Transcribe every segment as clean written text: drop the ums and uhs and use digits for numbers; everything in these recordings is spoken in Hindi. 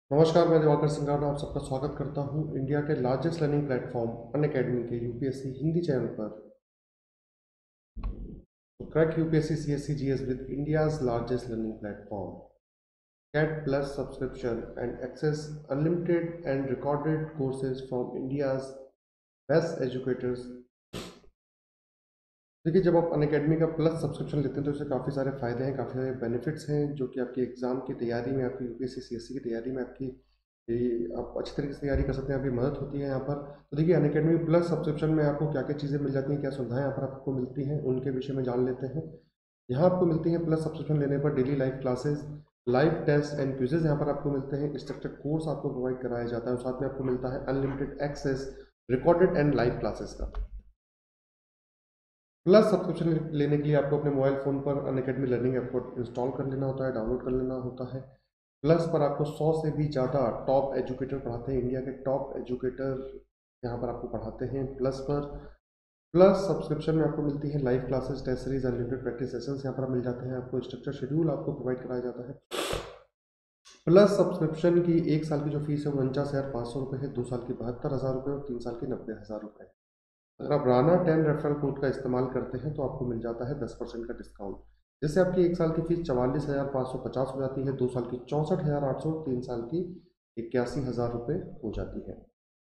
नमस्कार, मैं दिवाकर सिंघार आप सबका स्वागत करता हूं इंडिया के लार्जेस्ट लर्निंग प्लेटफॉर्म अनअकैडमी के यूपीएससी हिंदी चैनल पर। तो crack UPSC CSE GS with India's largest learning platform, get plus subscription and access unlimited and recorded courses from India's best educators. देखिए, जब आप अनअकैडमी का प्लस सब्सक्रिप्शन लेते हैं तो इससे काफ़ी सारे फ़ायदे हैं, काफ़ी सारे बेनिफिट्स हैं जो कि आपकी एग्ज़ाम की तैयारी में, आपकी यूपीएससी सीएससी की तैयारी में आपकी आप अच्छी तरीके से तैयारी कर सकते हैं, आपकी मदद होती है यहाँ पर। तो देखिए, अनअकैडमी प्लस सब्सक्रिप्शन में आपको क्या क्या चीज़ें मिल जाती हैं, क्या सुविधाएं यहाँ पर आपको मिलती हैं, उनके विषय में जान लेते हैं। यहाँ आपको मिलती हैं प्लस सब्सक्रिप्शन लेने पर daily live classes, live test and quizzes यहाँ पर आपको मिलते हैं, स्ट्रक्चर्ड कोर्स आपको प्रोवाइड कराया जाता है और साथ में आपको मिलता है unlimited access recorded and live classes का। प्लस सब्सक्रिप्शन लेने के लिए आपको अपने मोबाइल फ़ोन पर अनअकैडमी लर्निंग ऐप को इंस्टॉल कर लेना होता है, डाउनलोड कर लेना होता है। प्लस पर आपको 100 से भी ज़्यादा टॉप एजुकेटर पढ़ाते हैं, इंडिया के टॉप एजुकेटर यहाँ पर आपको पढ़ाते हैं प्लस पर। प्लस सब्सक्रिप्शन में आपको मिलती है live classes, test series, unlimited practice sessions यहाँ पर मिल जाते हैं, आपको स्ट्रक्चर शेड्यूल आपको प्रोवाइड कराया जाता है। प्लस सब्सक्रिप्शन की 1 साल की जो फीस है वो 49,500 रुपये है, 2 साल की 72,000 रुपये और 3 साल की 90,000 रुपये। अगर आप राना 10 रेफरल कोड का इस्तेमाल करते हैं तो आपको मिल जाता है 10% का डिस्काउंट, जिससे आपकी 1 साल की फीस 44,550 हो जाती है, 2 साल की 64,800, 3 साल की 81,000 रुपये हो जाती है।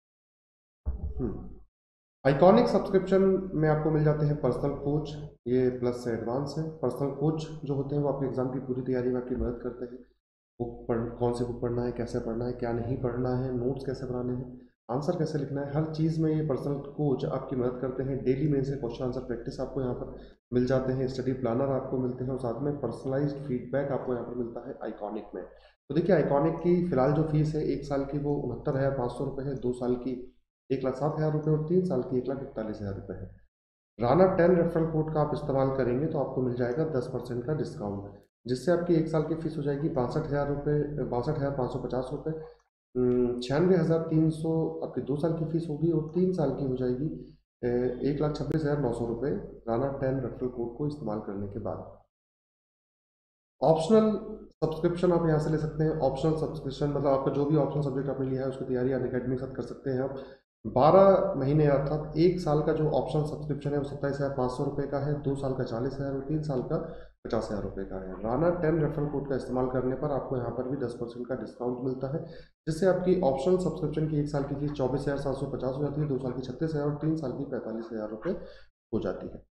आइकॉनिक सब्सक्रिप्शन में आपको मिल जाते हैं पर्सनल कोच, ये प्लस से एडवांस है। पर्सनल कोच जो होते हैं वो आपके एग्जाम की पूरी तैयारी में आपकी मदद करते हैं। बुक पढ़ कौन सी बुक पढ़ना है, कैसे पढ़ना है, क्या नहीं पढ़ना है, नोट्स कैसे बनाने हैं, आंसर कैसे लिखना है, हर चीज़ में ये पर्सनल कोच आपकी मदद करते हैं। डेली में से क्वेश्चन आंसर प्रैक्टिस आपको यहाँ पर मिल जाते हैं, स्टडी प्लानर आपको मिलते हैं और साथ में पर्सनलाइज्ड फीडबैक आपको यहाँ पर मिलता है आइकॉनिक में। तो देखिए, आइकॉनिक की फिलहाल जो फीस है 1 साल की वो 69,500 रुपये है, 2 साल की 1,07,000 रुपये और 3 साल की 1,41,000 रुपये है। राना 10 रेफरल कोड का आप इस्तेमाल करेंगे तो आपको मिल जाएगा 10% का डिस्काउंट, जिससे आपकी 1 साल की फीस हो जाएगी 62,000 रुपये, 62,550 रुपये। 96,300 आपकी 2 साल की फीस होगी और 3 साल की हो जाएगी 1,26,900 रुपये राना 10 रेफरल कोड को इस्तेमाल करने के बाद। ऑप्शनल सब्सक्रिप्शन आप यहाँ से ले सकते हैं। ऑप्शनल सब्सक्रिप्शन मतलब आपका जो भी ऑप्शनल सब्जेक्ट आपने लिया है उसकी तैयारी अनअकैडमी के साथ कर सकते हैं आप। 12 महीने अर्थात 1 साल का जो ऑप्शनल सब्सक्रिप्शन है वो 27,500 रुपये का है, 2 साल का 40,000 और 3 साल का 50,000 रुपये का है। राना 10 रेफरल कोड का इस्तेमाल करने पर आपको यहाँ पर भी 10% का डिस्काउंट मिलता है, जिससे आपकी ऑप्शनल सब्सक्रिप्शन की 1 साल की फीस 24,750 हो जाती है, 2 साल की 36,000 और 3 साल की 45,000 रुपये हो जाती है।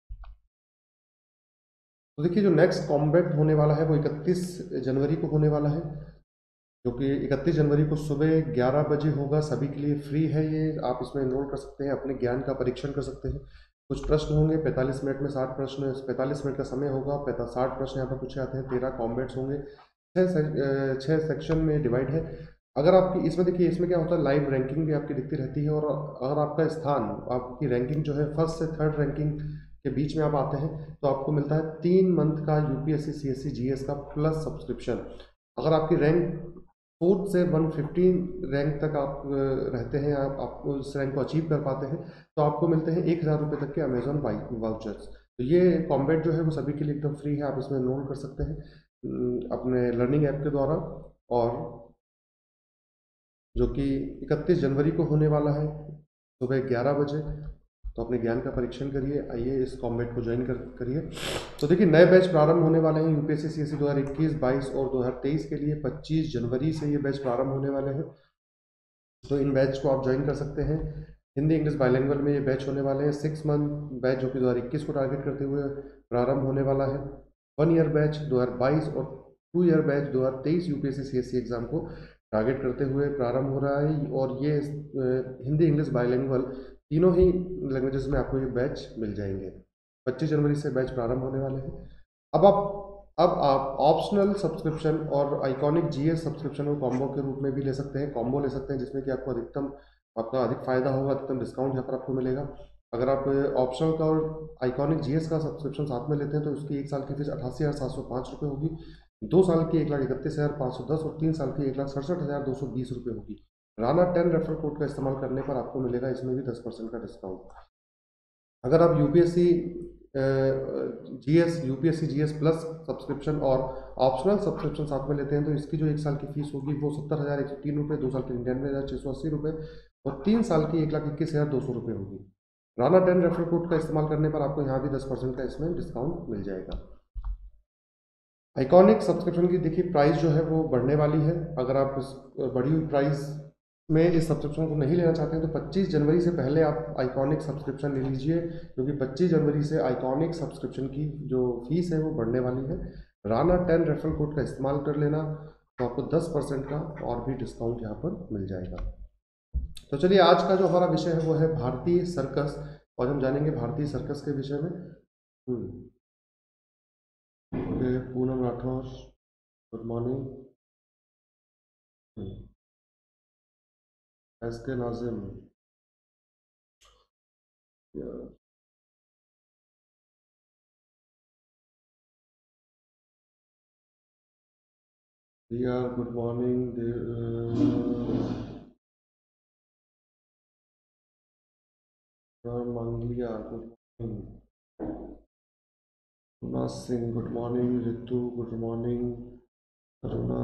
तो देखिए, जो नेक्स्ट कॉम्बैट होने वाला है वो 31 जनवरी को होने वाला है, जो कि 31 जनवरी को सुबह 11 बजे होगा। सभी के लिए फ्री है ये, आप इसमें एनरोल कर सकते हैं, अपने ज्ञान का परीक्षण कर सकते हैं। कुछ प्रश्न होंगे 45 मिनट में, 60 प्रश्न, 45 मिनट का समय होगा, 60 प्रश्न यहाँ पर पूछे जाते हैं, 13 कॉम्बैट्स होंगे, 6 सेक्शन में डिवाइड है। अगर आपकी इसमें देखिए, इसमें क्या होता है, लाइव रैंकिंग भी आपकी दिखती रहती है और अगर आपका स्थान, आपकी रैंकिंग जो है फर्स्ट से थर्ड रैंकिंग के बीच में आप आते हैं तो आपको मिलता है 3 मंथ का यूपीएससी सीएससी जीएस का प्लस सब्सक्रिप्शन। अगर आपकी रैंक 4th से 115 रैंक तक आप रहते हैं, आप उस रैंक को अचीव कर पाते हैं तो आपको मिलते हैं 1,000 रुपये तक के अमेजोन वाउचर्स। तो ये कॉम्बैट जो है वो सभी के लिए एकदम फ्री है, आप इसमें एनरोल कर सकते हैं अपने लर्निंग ऐप के द्वारा, और जो कि 31 जनवरी को होने वाला है सुबह 11 बजे। तो अपने ज्ञान का परीक्षण करिए, आइए इस कॉम्बैट को ज्वाइन करिए। तो देखिए, नए बैच प्रारंभ होने वाले हैं यूपीएससी सीएससी 2021, 22 और 2023 के लिए 25 जनवरी से ये बैच प्रारंभ होने वाले हैं। तो इन बैच को आप ज्वाइन कर सकते हैं। हिंदी इंग्लिश बाइलिंगुअल में ये बैच होने वाले हैं। 6 मंथ बैच जो कि 2021 को टारगेट करते हुए प्रारंभ होने वाला है। 1 ईयर बैच 2022 और 2 year batch 2023 UPSC CSE exam को टारगेट करते हुए प्रारंभ हो रहा है। और ये हिंदी इंग्लिश बाइलिंगुअल तीनों ही लैंग्वेजेस में आपको ये बैच मिल जाएंगे। 25 जनवरी से बैच प्रारंभ होने वाले हैं। अब आप ऑप्शनल सब्सक्रिप्शन और आइकॉनिक जीएस सब्सक्रिप्शन को कॉम्बो के रूप में भी ले सकते हैं, कॉम्बो ले सकते हैं, जिसमें कि आपको आपका अधिक फायदा होगा, अधिकतम डिस्काउंट यहाँ पर आपको मिलेगा। अगर आप ऑप्शनल का और आइकॉनिक जीएस का सब्सक्रिप्शन साथ में लेते हैं तो उसकी 1 साल की फीस 88,705 रुपये होगी, 2 साल की 1,31,510 और 3 साल की 1,67,220 रुपये होगी। राना 10 रेफरल कोड का इस्तेमाल करने पर आपको मिलेगा इसमें भी 10% का डिस्काउंट। अगर आप UPSC GS UPSC GS plus subscription और ऑप्शनल सब्सक्रिप्शन साथ में लेते हैं तो इसकी जो 1 साल की फीस होगी वो 70,103 रुपये, 2 साल की 99,680 रुपये और 3 साल की 1,21,200 रुपये होगी। राणा 10 रेफरल कोड का इस्तेमाल करने पर आपको यहाँ भी 10% का इसमें डिस्काउंट मिल जाएगा। आइकॉनिक सब्सक्रिप्शन की देखिए प्राइस जो है वो बढ़ने वाली है। अगर आप इस बढ़ी हुई प्राइस में इस सब्सक्रिप्शन को नहीं लेना चाहते हैं तो 25 जनवरी से पहले आप आइकॉनिक सब्सक्रिप्शन ले लीजिए, क्योंकि 25 जनवरी से आइकॉनिक सब्सक्रिप्शन की जो फीस है वो बढ़ने वाली है। राणा 10 रेफरल कोड का इस्तेमाल कर लेना तो आपको 10% का और भी डिस्काउंट यहाँ पर मिल जाएगा। तो चलिए आज का जो हमारा विषय है वो है भारतीय सर्कस और हम जानेंगे भारतीय सर्कस के विषय में। Poonam Rathore, good morning. S K Nazim, good morning. Mangaliya, good morning. Runa Singh, good morning. Ritu, good morning. Karuna,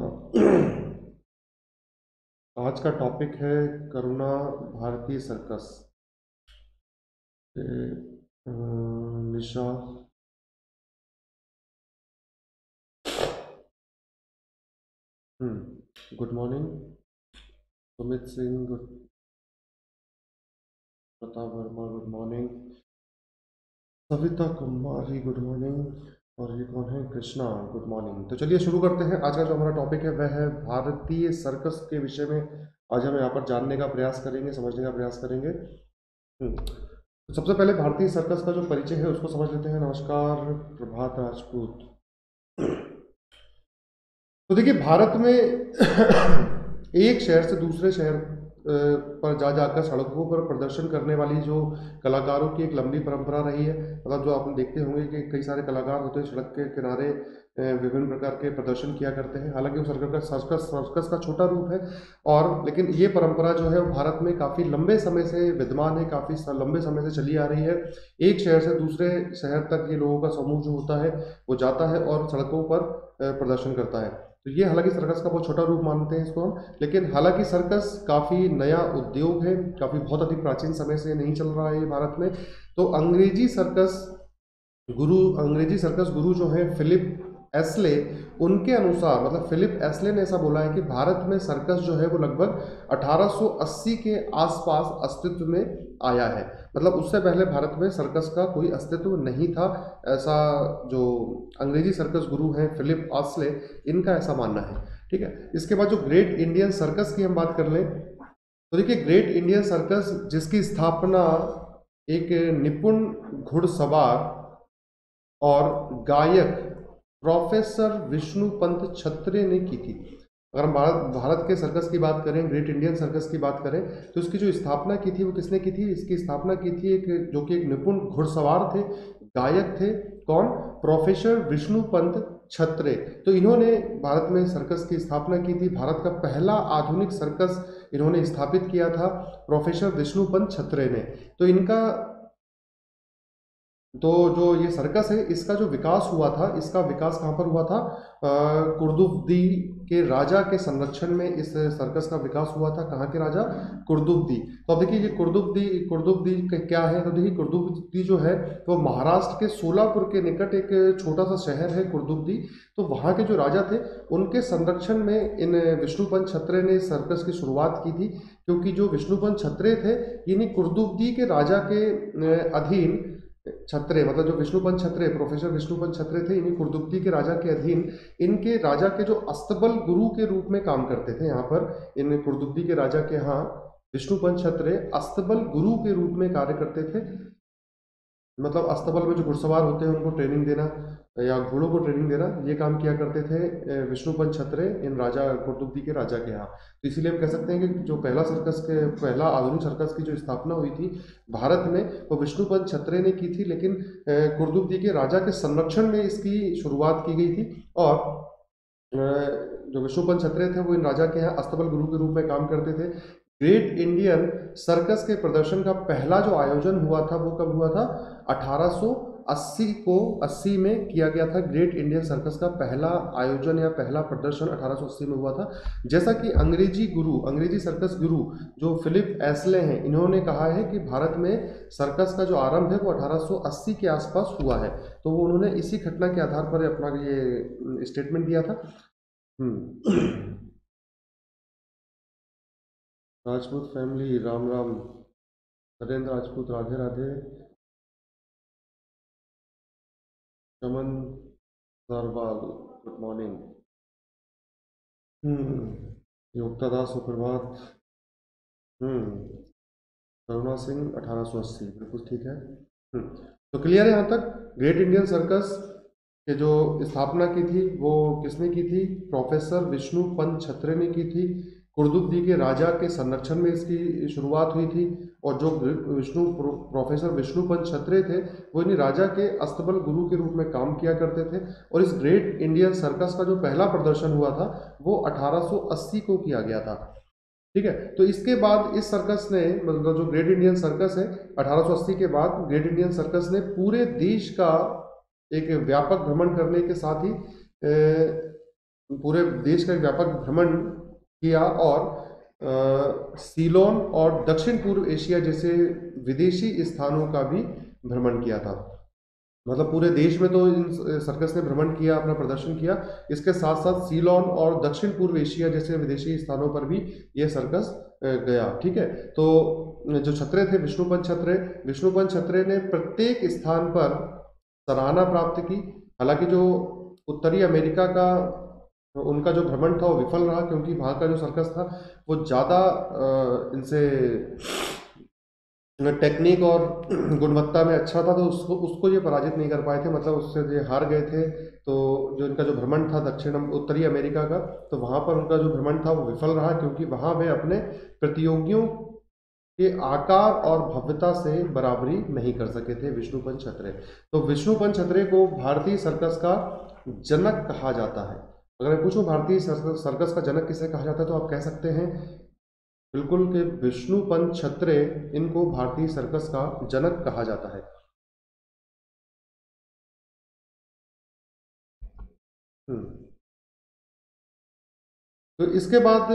आज का टॉपिक है करुणा भारतीय circus. Nisha, good morning. Sumit Singh, good. Pratap Verma, good morning. Savita Kumari, good morning. और ये कौन है? Krishna, good morning. तो चलिए शुरू करते हैं। आज का जो हमारा टॉपिक है वह है भारतीय सर्कस के विषय में। आज हम यहाँ पर जानने का प्रयास करेंगे, समझने का प्रयास करेंगे। तो सबसे पहले भारतीय सर्कस का जो परिचय है उसको समझ लेते हैं। नमस्कार प्रभात राजपूत। तो देखिए भारत में एक शहर से दूसरे शहर पर जाकर सड़कों पर प्रदर्शन करने वाली जो कलाकारों की एक लंबी परंपरा रही है। मतलब जो आप देखते होंगे कि कई सारे कलाकार होते हैं सड़क के किनारे विभिन्न प्रकार के प्रदर्शन किया करते हैं। हालांकि वो सर्कस का छोटा रूप है और लेकिन ये परंपरा जो है वो भारत में काफ़ी लंबे समय से विद्यमान है, काफ़ी लंबे समय से चली आ रही है। एक शहर से दूसरे शहर तक ये लोगों का समूह जो होता है वो जाता है और सड़कों पर प्रदर्शन करता है। तो ये हालांकि सर्कस का बहुत छोटा रूप मानते हैं इसको हम, लेकिन हालांकि सर्कस काफ़ी नया उद्योग है, काफ़ी बहुत अधिक प्राचीन समय से नहीं चल रहा है ये भारत में। तो अंग्रेजी सर्कस गुरु जो है फिलिप एस्ले, उनके अनुसार मतलब फिलिप एस्ले ने ऐसा बोला है कि भारत में सर्कस जो है वो लगभग 1880 के आसपास अस्तित्व में आया है। मतलब उससे पहले भारत में सर्कस का कोई अस्तित्व नहीं था, ऐसा जो अंग्रेजी सर्कस गुरु हैं फिलिप एस्ले, इनका ऐसा मानना है। ठीक है। इसके बाद जो ग्रेट इंडियन सर्कस की हम बात कर लें तो देखिए ग्रेट इंडियन सर्कस जिसकी स्थापना एक निपुण घुड़सवार और गायक प्रोफेसर विष्णुपंत छत्रे ने की थी। अगर हम भारत के सर्कस की बात करें, ग्रेट इंडियन सर्कस की बात करें तो इसकी जो स्थापना की थी वो किसने की थी? इसकी स्थापना की थी एक जो कि एक निपुण घुड़सवार थे, गायक थे। कौन? प्रोफेसर विष्णुपंत छत्रे। तो इन्होंने भारत में सर्कस की स्थापना की थी। भारत का पहला आधुनिक सर्कस इन्होंने स्थापित किया था प्रोफेसर विष्णुपंत छत्रे ने। तो इनका तो जो ये सर्कस है इसका जो विकास हुआ था, इसका विकास कहाँ पर हुआ था? कुर्दुब्दी के राजा के संरक्षण में इस सर्कस का विकास हुआ था। कहाँ के राजा? कुर्दुब्दी। तो अब देखिए ये कुर्दुब्दी क्या है? तो देखिए कुर्दुब्दी जो है वो महाराष्ट्र के सोलापुर के निकट एक छोटा सा शहर है कुर्दुब्दी। तो वहाँ के जो राजा थे उनके संरक्षण में इन विष्णुपंत छत्रे ने सर्कस की शुरुआत की थी, क्योंकि जो विष्णुपंत छत्रे थे इन्हीं कुर्दुब्दी के राजा के अधीन छत्रे मतलब जो विष्णुपंत छत्रे प्रोफेसर विष्णुपंत छत्रे थे इन्हीं कुर्दुब्दी के राजा के अधीन इनके राजा के जो अस्तबल गुरु के रूप में काम करते थे। यहाँ पर इन कुर्दुब्दी के राजा के यहाँ विष्णुपंत छत्रे अस्तबल गुरु के रूप में कार्य करते थे। मतलब अस्तबल में जो घुड़सवार होते हैं उनको ट्रेनिंग देना या घोड़ों को ट्रेनिंग देना, ये काम किया करते थे विष्णुपंत छत्रे इन राजा कुर्दुब्दी के राजा के यहाँ। तो इसीलिए हम कह सकते हैं कि जो पहला आधुनिक सर्कस की जो स्थापना हुई थी भारत में वो विष्णुपंत छत्रे ने की थी, लेकिन कुर्दुब्दी के राजा के संरक्षण में इसकी शुरुआत की गई थी। और जो विष्णुपंत छत्रे थे वो इन राजा के यहाँ अस्तबल गुरु के रूप में काम करते थे। ग्रेट इंडियन सर्कस के प्रदर्शन का पहला जो आयोजन हुआ था वो कब हुआ था? 80 में किया गया था ग्रेट इंडियन सर्कस का पहला आयोजन या पहला प्रदर्शन 1880 में हुआ था। जैसा कि अंग्रेजी सर्कस गुरु जो फिलिप एस्ले हैं, इन्होंने कहा है कि भारत में सर्कस का जो आरंभ है वो 1880 के आसपास हुआ है। तो वो उन्होंने इसी घटना के आधार पर अपना ये स्टेटमेंट दिया था। Rajput family, Ram Ram. Narendra Rajput, Radhe Radhe. Chaman Sarwal, good morning. Yogita Das, सुप्रभात। हम्म करुणा सिंह, 1880, बिल्कुल ठीक है। तो क्लियर है यहाँ तक। ग्रेट इंडियन सर्कस के जो स्थापना की थी वो किसने की थी? प्रोफेसर विष्णु पंत छत्रे ने की थी। कुर्दुब्दी के राजा के संरक्षण में इसकी शुरुआत हुई थी। और जो प्रोफेसर विष्णु पंत छत्रे थे वो इन्हीं राजा के अस्तबल गुरु के रूप में काम किया करते थे। और इस ग्रेट इंडियन सर्कस का जो पहला प्रदर्शन हुआ था वो 1880 को किया गया था। ठीक है। तो इसके बाद इस सर्कस ने, मतलब जो ग्रेट इंडियन सर्कस है, 1880 के बाद ग्रेट इंडियन सर्कस ने पूरे देश का एक व्यापक भ्रमण करने के साथ ही पूरे देश का एक व्यापक भ्रमण किया और सीलोन और दक्षिण पूर्व एशिया जैसे विदेशी स्थानों का भी भ्रमण किया था। मतलब पूरे देश में तो इन सर्कस ने भ्रमण किया, अपना प्रदर्शन किया। इसके साथ साथ सीलोन और दक्षिण पूर्व एशिया जैसे विदेशी स्थानों पर भी ये सर्कस गया। ठीक है। तो जो छत्रे थे, विष्णुपंत छत्रे ने प्रत्येक स्थान पर सराहना प्राप्त की। हालांकि जो उत्तरी अमेरिका का उनका जो भ्रमण था वो विफल रहा, क्योंकि वहाँ का जो सर्कस था वो ज़्यादा इनसे टेक्निक और गुणवत्ता में अच्छा था, तो उसको ये पराजित नहीं कर पाए थे, मतलब उससे ये हार गए थे। तो जो इनका जो भ्रमण था उत्तरी अमेरिका का, तो वहाँ पर उनका जो भ्रमण था वो विफल रहा, क्योंकि वहाँ वे अपने प्रतियोगियों के आकार और भव्यता से बराबरी नहीं कर सके थे विष्णुपंत छत्रे। तो विष्णुपंत छत्रे को भारतीय सर्कस का जनक कहा जाता है। अगर मैं पूछूं भारतीय सर्कस का जनक किसे कहा जाता है, तो आप कह सकते हैं बिल्कुल कि विष्णुपंत छत्रे, इनको भारतीय सर्कस का जनक कहा जाता है। हम्म तो इसके बाद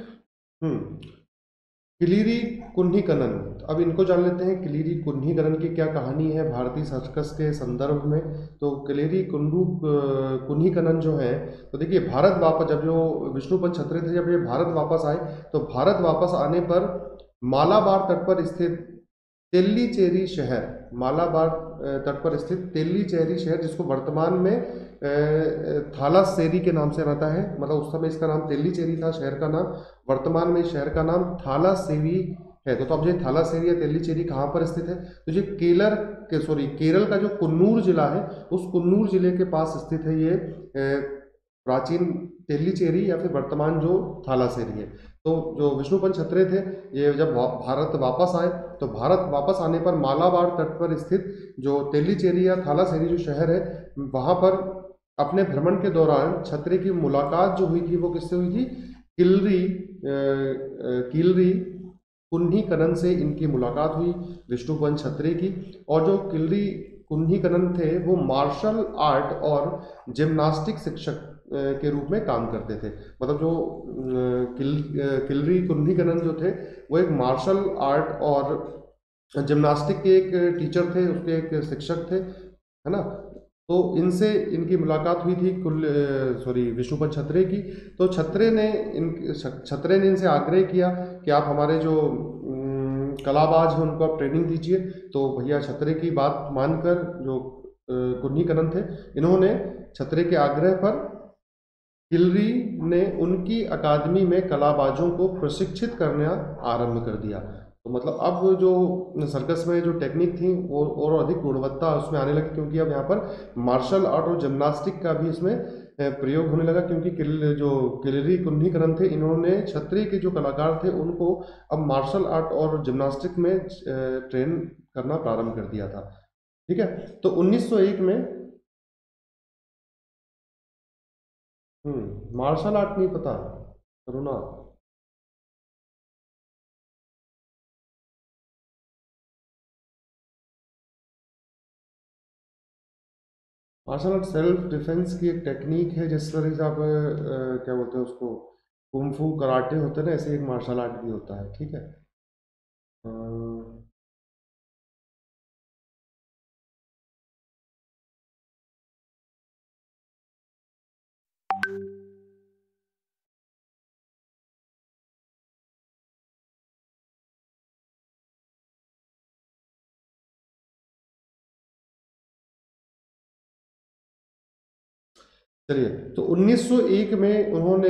किलीरी कुन्हीकनन। अब इनको जान लेते हैं, किलीरी कुन्हीकनन की क्या कहानी है भारतीय सर्कस के संदर्भ में। तो किलीरी कुन्हीकनन जो है, तो देखिए भारत वापस, जब जो विष्णुपंत छत्रे थे, जब ये भारत वापस आए, तो भारत वापस आने पर मालाबार तट पर स्थित तेल्लीचेरी शहर, मालाबार तट पर स्थित तेल्लीचेरी शहर, जिसको वर्तमान में थालासेरी के नाम से रहता है, मतलब उस समय इसका नाम तेल्लीचेरी था शहर का नाम, वर्तमान में इस शहर का नाम थालासेरी है। तो अब ये थालासेरी या तेल्लीचेरी कहाँ पर स्थित है? तो ये केरल का जो कुन्नूर जिला है, उस कुन्नूर जिले के पास स्थित है ये प्राचीन तेल्लीचेरी, या फिर वर्तमान जो थालासेरी है। तो जो विष्णुपंत छत्रे थे, ये जब भारत वापस आए, तो भारत वापस आने पर मालाबार तट पर स्थित जो तेल्लीचेरी या थालासेरी जो शहर है, वहाँ पर अपने भ्रमण के दौरान छत्रे की मुलाकात जो हुई थी वो किससे हुई थी? किलरी कुन्हीकनन से इनकी मुलाकात हुई, विष्णुपंत छत्रे की। और जो किलरी कुन्हीकनन थे वो मार्शल आर्ट और जिम्नास्टिक शिक्षक के रूप में काम करते थे। मतलब जो किलरी कुन्हीकनन जो थे, वो एक मार्शल आर्ट और जिम्नास्टिक के एक टीचर थे, उसके एक शिक्षक थे, है ना। तो इनसे इनकी मुलाकात हुई थी विष्णुपंत छत्रे की। तो छत्रे ने इनसे आग्रह किया कि आप हमारे जो कलाबाज हैं उनको आप ट्रेनिंग दीजिए। तो भैया छत्रे की बात मानकर जो कुन्हीकनन थे, इन्होंने छत्रे के आग्रह पर किलरी ने उनकी अकादमी में कलाबाजों को प्रशिक्षित करना आरंभ कर दिया। तो मतलब अब जो सर्कस में जो टेक्निक थी वो और अधिक गुणवत्ता उसमें आने लगी, क्योंकि अब यहाँ पर मार्शल आर्ट और जिम्नास्टिक का भी इसमें प्रयोग होने लगा। क्योंकि जो किलरी कुन्हीकरण थे, इन्होंने छत्री के जो कलाकार थे उनको अब मार्शल आर्ट और जिम्नास्टिक में ट्रेन करना प्रारंभ कर दिया था। ठीक है। तो 1901 में मार्शल आर्ट नहीं पता? Karuna. Martial art self defence की एक टेक्निक है, जिस तरह से आप क्या बोलते हैं उसको, कुंफू कराटे होते हैं ना, ऐसे एक मार्शल आर्ट भी होता है, ठीक है। अ, चलिए, तो 1901 में उन्होंने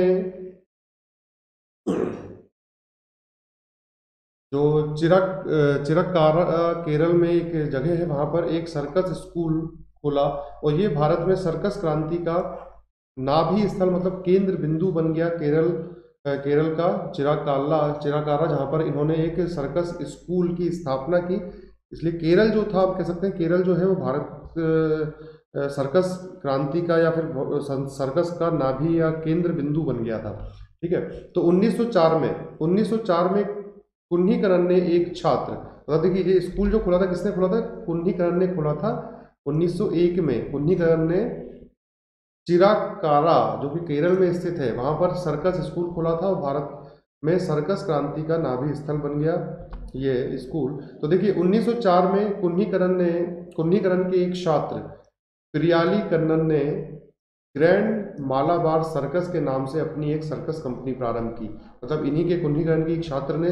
जो चिरक्कारा केरल में एक जगह है, वहां पर एक सर्कस स्कूल खोला, और ये भारत में सर्कस क्रांति का नाभि स्थल मतलब केंद्र बिंदु बन गया। केरल का चिराकारा, जहां पर इन्होंने एक सर्कस स्कूल की स्थापना की। इसलिए केरल जो था, आप कह सकते हैं केरल जो है वो भारत सर्कस क्रांति का या फिर सर्कस का नाभि या केंद्र बिंदु बन गया था, ठीक है। तो 1904 में कुन्हीकरण ने एक छात्र, मतलब देखिए ये स्कूल जो खुला था, किसने खुला था? कुन्हीकरण ने खुला था 1901 में। कुन्हीकरण ने चिराकारा, जो कि केरल में स्थित है, वहां पर सर्कस स्कूल खोला था, और भारत में सर्कस क्रांति का नाभि स्थल बन गया ये स्कूल। तो देखिए 1904 में कुन्हीकरण के एक छात्र प्रियाली कन्नन ने ग्रैंड मालाबार सर्कस के नाम से अपनी एक सर्कस कंपनी प्रारंभ की। मतलब इन्हीं के कुन्हीकरण की एक छात्र ने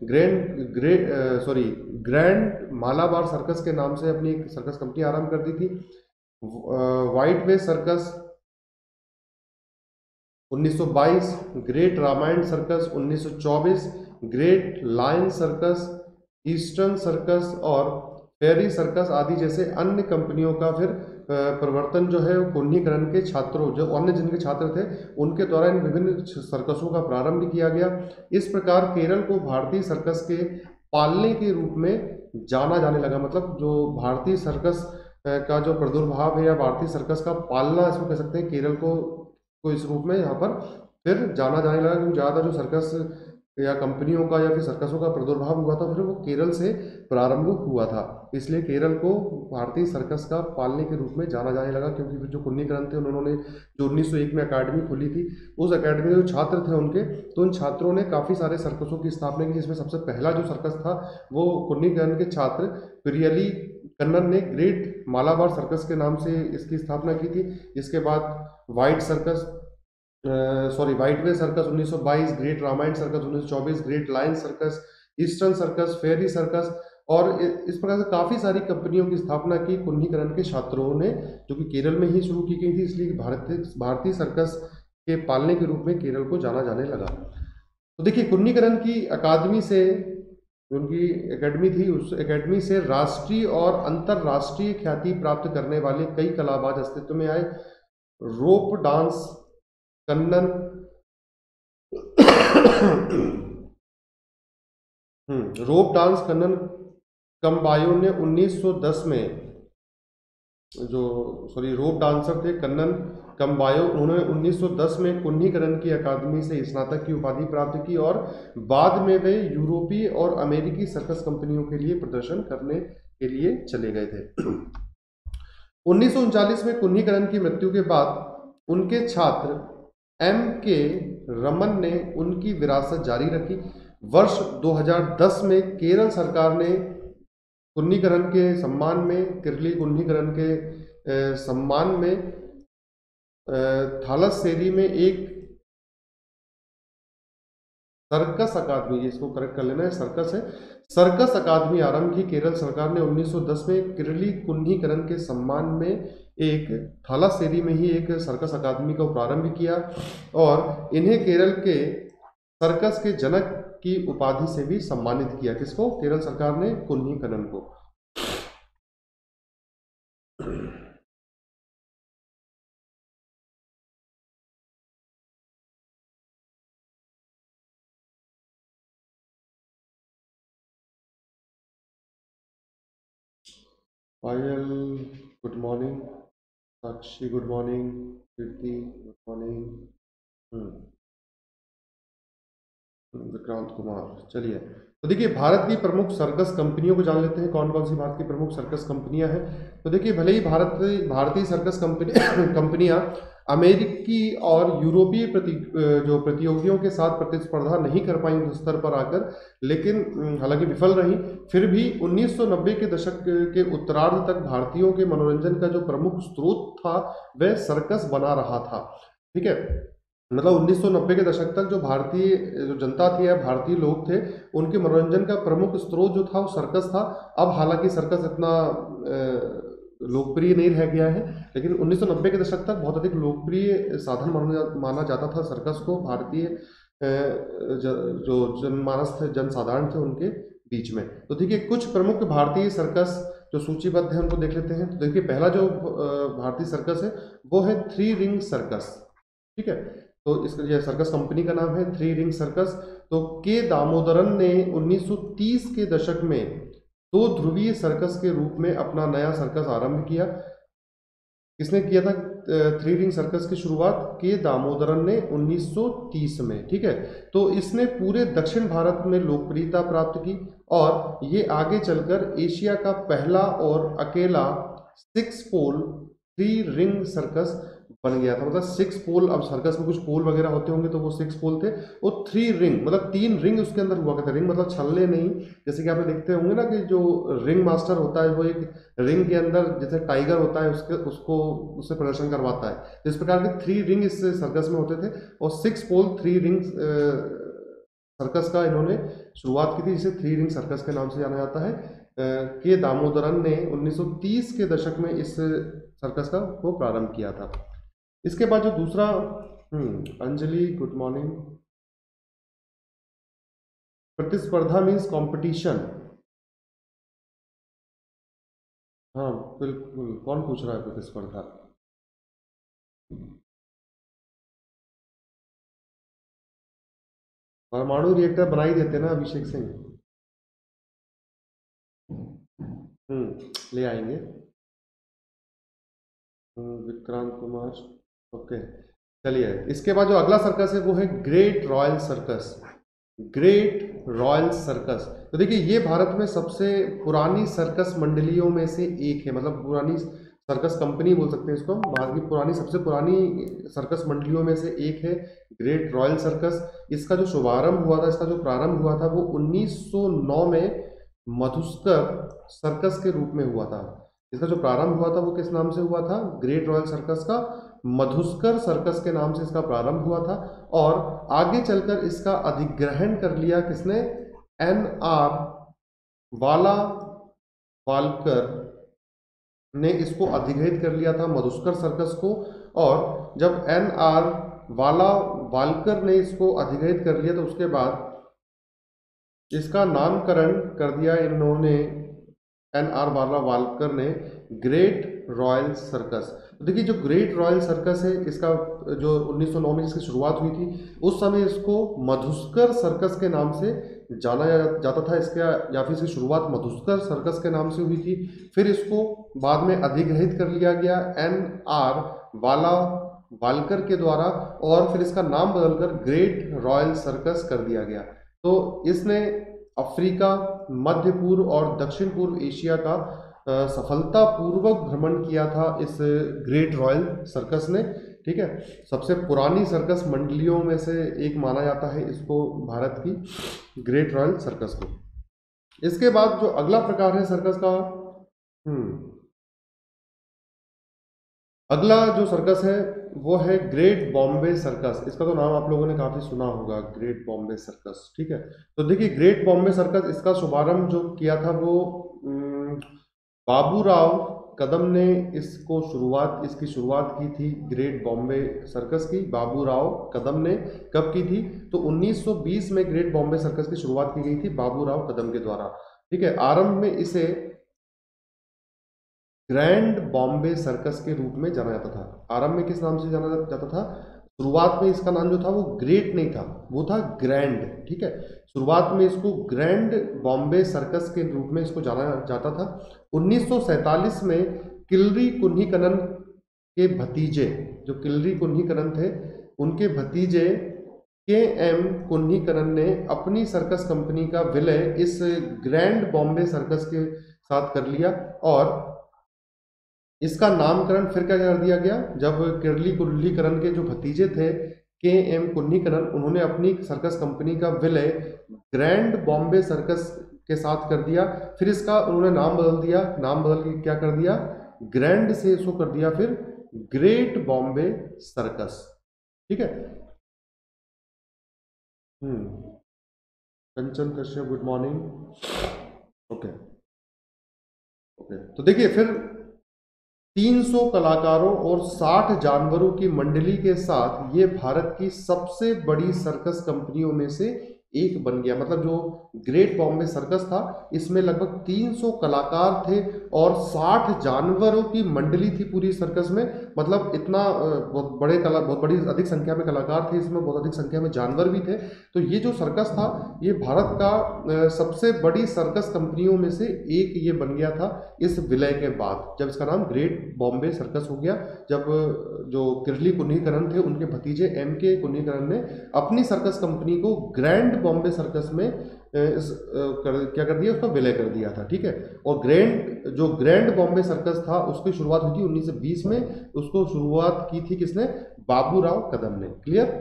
ग्रैंड मालाबार सर्कस के नाम से अपनी एक सर्कस कंपनी आरंभ कर दी थी। White way circus 1922, great Ramayan circus 1924, great lion circus, eastern circus और फेरी सर्कस आदि जैसे अन्य कंपनियों का फिर प्रवर्तन जो है वो कुन्हीकरण के छात्रों, जो अन्य जिनके छात्र थे, उनके द्वारा इन विभिन्न सर्कसों का प्रारंभ किया गया। इस प्रकार केरल को भारतीय सर्कस के पालने के रूप में जाना जाने लगा। मतलब जो भारतीय सर्कस का जो प्रादुर्भाव है, या भारतीय सर्कस का पालना इसको कह सकते हैं, केरल को इस रूप में यहाँ पर फिर जाना जाने लगा, क्योंकि ज़्यादा जो सर्कस या कंपनियों का या फिर सर्कसों का प्रादुर्भाव हुआ था, फिर वो केरल से प्रारंभ हुआ था। इसलिए केरल को भारतीय सर्कस का पालने के रूप में जाना जाने लगा, क्योंकि फिर जो कुन्नीकरण थे, उन्होंने जो 1901 में अकादमी खोली थी, उस अकादमी में जो छात्र थे उनके, तो उन छात्रों ने काफ़ी सारे सर्कसों की स्थापना की, जिसमें सबसे पहला जो सर्कस था वो कुन्नीकरण के छात्र प्रियली कन्नन ने ग्रेट मालाबार सर्कस के नाम से इसकी स्थापना की थी। इसके बाद white way circus 1922, great Ramayan circus 1924, great lion circus, eastern circus, fairy circus, और इस प्रकार से काफ़ी सारी कंपनियों की स्थापना की कुन्हीकरण के छात्रों ने, जो कि केरल में ही शुरू की गई थी। इसलिए भारतीय सर्कस के पालने के रूप में केरल को जाना जाने लगा। तो देखिए कुन्हीकरण की अकादमी से, जो उनकी एकेडमी थी, उस एकेडमी से राष्ट्रीय और अंतर्राष्ट्रीय ख्याति प्राप्त करने वाले कई कलाबाज अस्तित्व में आए। Rope dance Kannan rope dance Kannan कम्बायो ने 1910 में, जो रोप डांसर थे कन्नन कम्बायो, उन्होंने 1910 में कुन्हीकरण की अकादमी से स्नातक की उपाधि प्राप्त की, और बाद में वे यूरोपीय और अमेरिकी सर्कस कंपनियों के लिए प्रदर्शन करने के लिए चले गए थे। 1939 में कुन्हीकरण की मृत्यु के बाद उनके छात्र एम के रमन ने उनकी विरासत जारी रखी। वर्ष 2010 में केरल सरकार ने कुन्नीकरण के सम्मान में, किरली कुन्नीकरण के सम्मान में थालास्सेरी में एक सर्कस अकादमी, इसको करेक्ट कर लेना है, सर्कस है, सर्कस अकादमी आरंभ की। केरल सरकार ने 1910 में किरली कुन्नीकरण के सम्मान में एक थालास्सेरी में ही एक सर्कस अकादमी का प्रारंभ किया, और इन्हें केरल के सर्कस के जनक की उपाधि से भी सम्मानित किया। किसको? केरल सरकार ने कुन्नीकरण को। Payal good morning, Sakshi good morning, Kirti good morning, Vikrant Kumar. चलिए, तो देखिए भारत की प्रमुख सर्कस कंपनियों को जान लेते हैं, कौन कौन सी भारत की प्रमुख सर्कस कंपनियां हैं। तो देखिए भले ही भारतीय सर्कस कंपनियां अमेरिकी और यूरोपीय जो प्रतियोगियों के साथ प्रतिस्पर्धा नहीं कर पाई उस स्तर पर आकर, लेकिन हालांकि विफल रही, फिर भी 1990 के दशक के उत्तरार्ध तक भारतीयों के मनोरंजन का जो प्रमुख स्रोत था वह सर्कस बना रहा था। ठीक है, मतलब 1990 के दशक तक जो भारतीय जो जनता थी या भारतीय लोग थे, उनके मनोरंजन का प्रमुख स्रोत जो था वो सर्कस था। अब हालांकि सर्कस इतना लोकप्रिय नहीं रह गया है, लेकिन 1990 के दशक तक बहुत अधिक लोकप्रिय साधन माना जाता था सर्कस को भारतीय जो जनमानस थे, जनसाधारण थे, उनके बीच में। तो देखिए कुछ प्रमुख भारतीय सर्कस जो सूचीबद्ध है उनको देख लेते हैं। तो देखिए पहला जो भारतीय सर्कस है वो है थ्री रिंग सर्कस। ठीक है, तो इसका ये सर्कस कंपनी का नाम है थ्री रिंग सर्कस। तो के दामोदरन ने 1930 के दशक में दो ध्रुवीय सर्कस के रूप में अपना नया सर्कस आरंभ किया। किसने किया था थ्री रिंग सर्कस की शुरुआत? के दामोदरन ने 1930 में। ठीक है, तो इसने पूरे दक्षिण भारत में लोकप्रियता प्राप्त की और ये आगे चलकर एशिया का पहला और अकेला six pole three ring circus बन गया था। मतलब सिक्स पोल, अब सर्कस में कुछ पोल वगैरह होते होंगे तो वो सिक्स पोल थे, वो थ्री रिंग मतलब तीन रिंग उसके अंदर हुआ करते। रिंग मतलब छल्ले नहीं, जैसे कि आप देखते होंगे ना कि जो रिंग मास्टर होता है वो एक रिंग के अंदर जैसे टाइगर होता है उससे प्रदर्शन करवाता है। तो इस प्रकार के थ्री रिंग इस सर्कस में होते थे और six pole three ring circus का इन्होंने शुरुआत की थी, जिसे थ्री रिंग सर्कस के नाम से जाना जाता है। के दामोदरन ने 1930 के दशक में इस सर्कस का को प्रारंभ किया था। इसके बाद जो दूसरा अंजलि गुड मॉर्निंग। प्रतिस्पर्धा मीन्स कंपटीशन। हाँ बिल्कुल, कौन पूछ रहा है प्रतिस्पर्धा? परमाणु रिएक्टर बना ही देते ना अभिषेक सिंह। ले आएंगे। विक्रांत कुमार। ओके, चलिए इसके बाद जो अगला सर्कस है वो है great royal circus. Great royal circus, तो देखिए ये भारत में सबसे पुरानी सर्कस मंडलियों में से एक है। मतलब पुरानी सर्कस कंपनी बोल सकते हैं इसको, भारत की पुरानी सबसे पुरानी सर्कस मंडलियों में से एक है ग्रेट रॉयल सर्कस। इसका जो शुभारंभ हुआ था, इसका जो प्रारंभ हुआ था वो 1909 में मधुस्कर सर्कस के रूप में हुआ था। इसका जो प्रारंभ हुआ था वो किस नाम से हुआ था? ग्रेट रॉयल सर्कस का मधुस्कर सर्कस के नाम से इसका प्रारंभ हुआ था। और आगे चलकर इसका अधिग्रहण कर लिया किसने? एन आर वाला वालकर ने इसको अधिग्रहित कर लिया था मधुस्कर सर्कस को। और जब एन आर वाला वालकर ने इसको अधिग्रहित कर लिया तो उसके बाद इसका नामकरण कर दिया इन्होंने, एन आर वाला वालकर ने, ग्रेट रॉयल सर्कस। तो देखिए जो ग्रेट रॉयल सर्कस है, इसका जो 1909 में जिसकी शुरुआत हुई थी, उस समय इसको मधुस्कर सर्कस के नाम से जाना जाता था। इसका या फिर इसकी शुरुआत मधुस्कर सर्कस के नाम से हुई थी। फिर इसको बाद में अधिग्रहित कर लिया गया एन आर वाला वालकर के द्वारा और फिर इसका नाम बदलकर ग्रेट रॉयल सर्कस कर दिया गया। तो इसने अफ्रीका, मध्य पूर्व और दक्षिण पूर्व एशिया का सफलतापूर्वक भ्रमण किया था इस ग्रेट रॉयल सर्कस ने। ठीक है, सबसे पुरानी सर्कस मंडलियों में से एक माना जाता है इसको, भारत की ग्रेट रॉयल सर्कस को। इसके बाद जो अगला प्रकार है सर्कस का, अगला जो सर्कस है वो है ग्रेट बॉम्बे सर्कस। इसका तो नाम आप लोगों ने काफी सुना होगा, ग्रेट बॉम्बे सर्कस। ठीक है, तो देखिए ग्रेट बॉम्बे सर्कस, इसका शुभारंभ जो किया था वो बाबूराव कदम ने इसकी शुरुआत की थी ग्रेट बॉम्बे सर्कस की। बाबूराव कदम ने कब की थी? तो 1920 में ग्रेट बॉम्बे सर्कस की शुरुआत की गई थी बाबूराव कदम के द्वारा। ठीक है, आरंभ में इसे ग्रैंड बॉम्बे सर्कस के रूप में जाना जाता था। आरंभ में किस नाम से जाना जाता था? शुरुआत में इसका नाम जो था वो ग्रेट नहीं था, वो था ग्रैंड। ठीक है, शुरुआत में इसको ग्रैंड बॉम्बे सर्कस के रूप में इसको जाना जाता था। 1947 में किलरी कुन्हीकनन के भतीजे, जो किलरी कुन्हीकनन थे, उनके भतीजे के एम कुन्हीकरण ने अपनी सर्कस कंपनी का विलय इस ग्रैंड बॉम्बे सर्कस के साथ कर लिया, और इसका नामकरण फिर क्या कर दिया गया, जब किरली कुल्लीकरण के जो भतीजे थे के एम कुन्हीकरण, उन्होंने अपनी सर्कस कंपनी का विलय ग्रैंड बॉम्बे सर्कस के साथ कर दिया, फिर इसका उन्होंने नाम बदल दिया, नाम बदल के क्या कर दिया, ग्रैंड से इसको कर दिया फिर ग्रेट बॉम्बे सर्कस। ठीक है। Kanchan Kashyap good morning. Okay okay, तो देखिए फिर 300 कलाकारों और 60 जानवरों की मंडली के साथ ये भारत की सबसे बड़ी सर्कस कंपनियों में से एक बन गया। मतलब जो ग्रेट बॉम्बे सर्कस था, इसमें लगभग 300 कलाकार थे और 60 जानवरों की मंडली थी पूरी सर्कस में। मतलब इतना बहुत बड़ी अधिक संख्या में कलाकार थे इसमें, बहुत अधिक संख्या में जानवर भी थे। तो ये जो सर्कस था, ये भारत का सबसे बड़ी सर्कस कंपनियों में से एक ये बन गया था इस विलय के बाद, जब इसका नाम ग्रेट बॉम्बे सर्कस हो गया। जब जो किरली कुन्हीकरण थे, उनके भतीजे एम के कुन्हीकरण ने अपनी सर्कस कंपनी को ग्रैंड बॉम्बे सर्कस में क्या कर दिया, उसका विलय कर दिया था। ठीक है। और ग्रैंड बॉम्बे सर्कस था, उसकी शुरुआत हुई थी 1920 में। उसको शुरुआत की थी किसने, बाबूराव कदम ने। क्लियर।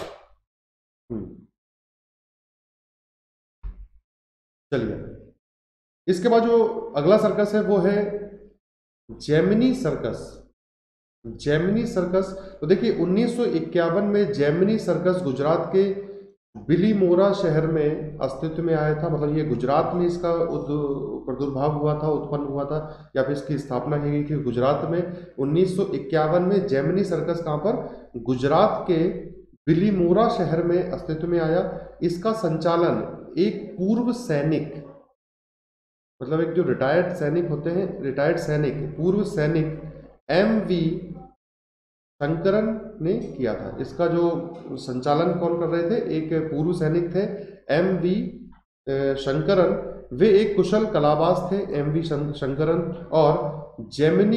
चलिए, इसके बाद जो अगला सर्कस है वो है जेमिनी सर्कस। जेमिनी सर्कस, तो देखिए 1951 में जेमिनी सर्कस गुजरात के बिलीमोरा शहर में अस्तित्व में आया था। मतलब ये गुजरात में इसका प्रादुर्भाव हुआ था, उत्पन्न हुआ था, या फिर इसकी स्थापना की गई थी गुजरात में 1951 में। जेमिनी सर्कस कहाँ पर, गुजरात के बिलीमोरा शहर में अस्तित्व में आया। इसका संचालन एक पूर्व सैनिक, मतलब एक जो रिटायर्ड सैनिक होते हैं, रिटायर्ड सैनिक, पूर्व सैनिक MV शंकरन ने किया था। इसका जो संचालन कौन कर रहे थे, एक पूर्व सैनिक थे MV शंकरन। वे एक कुशल कलाबाज थे MV शंकरन, और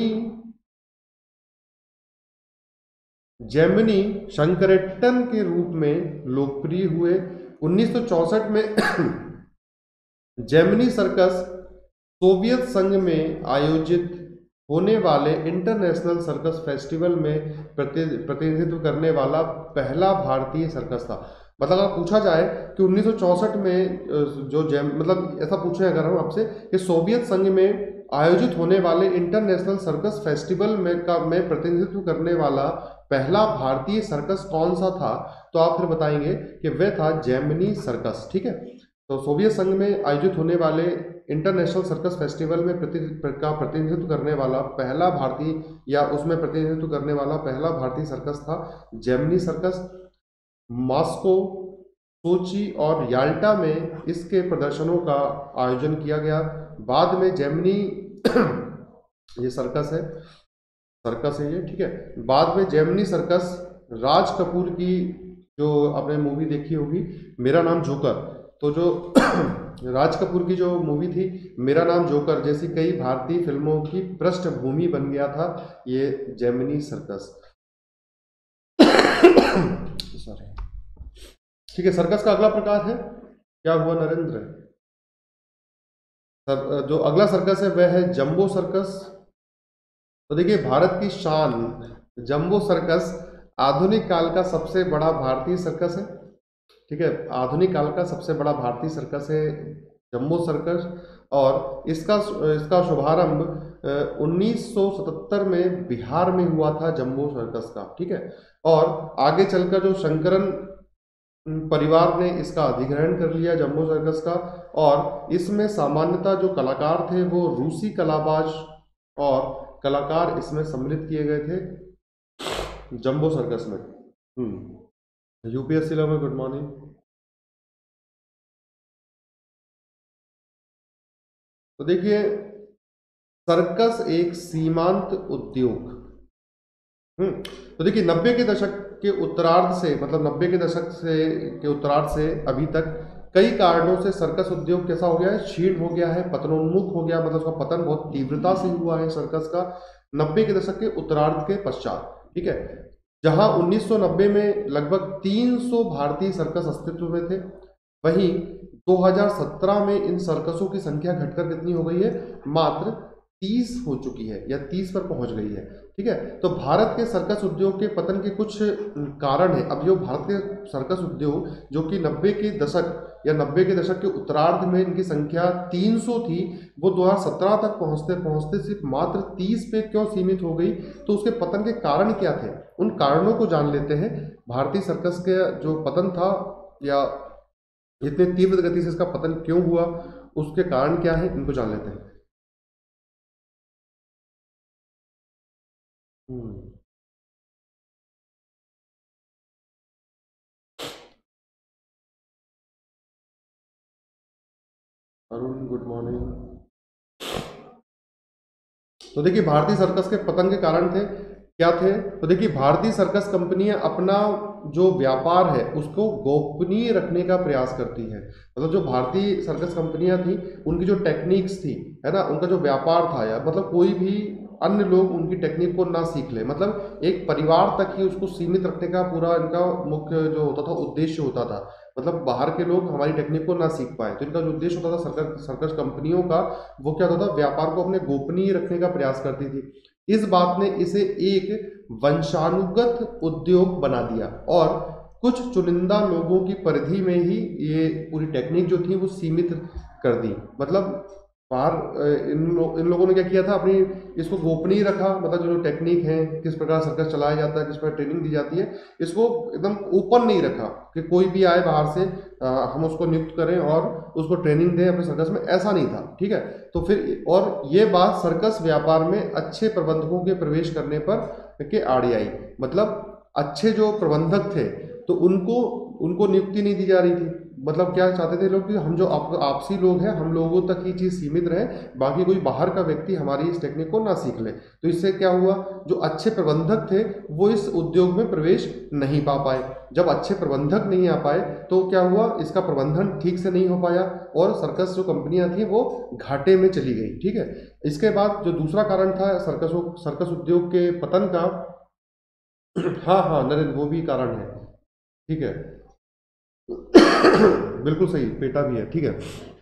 जेमिनी शंकरेट्टन के रूप में लोकप्रिय हुए। 1964 में जेमिनी सर्कस सोवियत संघ में आयोजित होने वाले इंटरनेशनल सर्कस फेस्टिवल में प्रतिनिधित्व करने वाला पहला भारतीय सर्कस था। मतलब अगर पूछा जाए कि 1964 में मतलब ऐसा पूछे अगर हम आपसे कि सोवियत संघ में आयोजित होने वाले इंटरनेशनल सर्कस फेस्टिवल में प्रतिनिधित्व करने वाला पहला भारतीय सर्कस कौन सा था, तो आप फिर बताएंगे कि वह था जेमिनी सर्कस। ठीक है। तो सोवियत संघ में आयोजित होने वाले इंटरनेशनल सर्कस फेस्टिवल में प्रतिनिधित्व करने वाला पहला भारतीय, या उसमें प्रतिनिधित्व करने वाला पहला भारतीय सर्कस था जेमिनी सर्कस। मॉस्को, सोची और याल्टा में इसके प्रदर्शनों का आयोजन किया गया। बाद में जेमिनी ये सर्कस है ये। ठीक है। बाद में जेमिनी सर्कस राज कपूर की, जो आपने मूवी देखी होगी मेरा नाम जोकर, तो जो राज कपूर की जो मूवी थी मेरा नाम जोकर जैसी कई भारतीय फिल्मों की पृष्ठभूमि बन गया था ये जेमिनी सर्कस। सॉरी। ठीक है। सर्कस का अगला प्रकार है, क्या हुआ नरेंद्र, जो अगला सर्कस है वह है जंबो सर्कस। तो देखिए भारत की शान जंबो सर्कस आधुनिक काल का सबसे बड़ा भारतीय सर्कस है। ठीक है। आधुनिक काल का सबसे बड़ा भारतीय सर्कस है जंबो सर्कस, और इसका शुभारंभ 1977 में बिहार में हुआ था जंबो सर्कस का। ठीक है। और आगे चलकर जो शंकरन परिवार ने इसका अधिग्रहण कर लिया जंबो सर्कस का, और इसमें सामान्यतः जो कलाकार थे वो रूसी कलाबाज और कलाकार इसमें सम्मिलित किए गए थे जंबो सर्कस में। UPSC level good morning. तो देखिए सर्कस एक सीमांत उद्योग। तो देखिए 90 के दशक के उत्तरार्ध से, मतलब 90 के दशक के उत्तरार्ध से अभी तक कई कारणों से सर्कस उद्योग कैसा हो गया है, क्षीण हो गया है, पतनोन्मुख हो गया। मतलब उसका पतन बहुत तीव्रता से हुआ है सर्कस का 90 के दशक के उत्तरार्ध के पश्चात। ठीक है। जहां 1990 में लगभग 300 भारतीय सर्कस अस्तित्व में थे, वहीं 2017 में इन सर्कसों की संख्या घटकर कितनी हो गई है, मात्र 30 हो चुकी है या 30 पर पहुंच गई है। ठीक है, तो भारत के सर्कस उद्योग के पतन के कुछ कारण है। अब जो भारत के सर्कस उद्योग जो कि 90 के दशक या 90 के दशक के उत्तरार्ध में इनकी संख्या 300 थी, वो 2017 तक पहुंचते पहुंचते सिर्फ मात्र 30 पे क्यों सीमित हो गई, तो उसके पतन के कारण क्या थे, उन कारणों को जान लेते हैं। भारतीय सर्कस के जो पतन था या इतने तीव्र गति से इसका पतन क्यों हुआ, उसके कारण क्या है, इनको जान लेते हैं। हम्म, अरुण गुड मॉर्निंग। तो देखिए भारतीय सर्कस के पतन के कारण थे क्या थे, तो देखिए भारतीय सर्कस कंपनियां अपना जो व्यापार है उसको गोपनीय रखने का प्रयास करती है। मतलब जो भारतीय सर्कस कंपनियां थी, उनकी जो टेक्निक्स थी, है ना, उनका जो व्यापार था यार, मतलब कोई भी अन्य लोग उनकी टेक्निक को ना सीख ले, मतलब एक परिवार तक ही उसको सीमित रखने का पूरा इनका मुख्य जो होता था उद्देश्य होता था। मतलब बाहर के लोग हमारी टेक्निक को ना सीख पाए, तो इनका जो उद्देश्य होता था सर्कस सर्कस कंपनियों का, वो क्या होता था, व्यापार को अपने गोपनीय रखने का प्रयास करती थी। इस बात ने इसे एक वंशानुगत उद्योग बना दिया और कुछ चुनिंदा लोगों की परिधि में ही ये पूरी टेक्निक जो थी वो सीमित कर दी। मतलब बाहर इन लोगों ने क्या किया था, अपनी इसको गोपनीय रखा। मतलब जो टेक्निक है, किस प्रकार सर्कस चलाया जाता है, किस प्रकार ट्रेनिंग दी जाती है, इसको एकदम ओपन नहीं रखा कि कोई भी आए बाहर से हम उसको नियुक्त करें और उसको ट्रेनिंग दें अपने सर्कस में, ऐसा नहीं था। ठीक है, तो फिर और ये बात सर्कस व्यापार में अच्छे प्रबंधकों के प्रवेश करने पर के आड़े आई। मतलब अच्छे जो प्रबंधक थे तो उनको उनको नियुक्ति नहीं दी जा रही थी। मतलब क्या चाहते थे लोग कि हम जो आपसी लोग हैं, हम लोगों तक ही चीज़ सीमित रहे, बाकी कोई बाहर का व्यक्ति हमारी इस टेक्निक को ना सीख ले। तो इससे क्या हुआ, जो अच्छे प्रबंधक थे वो इस उद्योग में प्रवेश नहीं पा पाए। जब अच्छे प्रबंधक नहीं आ पाए तो क्या हुआ, इसका प्रबंधन ठीक से नहीं हो पाया और सर्कस जो कंपनियां थी वो घाटे में चली गई। ठीक है, इसके बाद जो दूसरा कारण था सर्कस उद्योग के पतन का, हाँ हाँ नरेंद्र, वो भी कारण है। ठीक है, बिल्कुल सही, पेटा भी है। ठीक है,